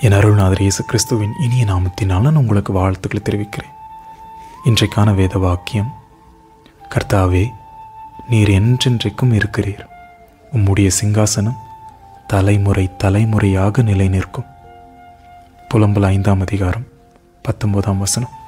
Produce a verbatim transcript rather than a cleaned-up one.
என் அருள்நாதர் இயேசு கிறிஸ்துவின் இனிய நாமத்தினால் நான் உங்களுக்கு வாழ்த்துக்களை தெரிவிக்கிறேன். இன்றைக்கான வேத வாக்கியம், கர்த்தாவே, நீர் என்றென்றைக்கும் இருக்கிறீர், உம்முடைய சிங்காசனம் தலைமுறை தலைமுறையாக நிலை நிற்கும். புலம்பல் ஐந்தாம் அதிகாரம் பத்தொன்பதாம் வசனம்.